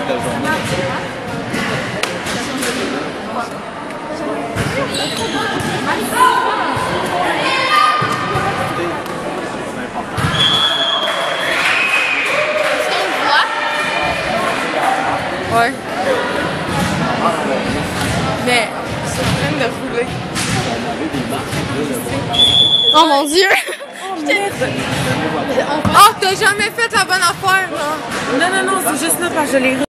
la journée. Ouais. Mais ils sont en train de rouler. Oh mon Dieu! Oh, t'as jamais fait la bonne affaire, là! Non, c'est juste là parce que je l'ai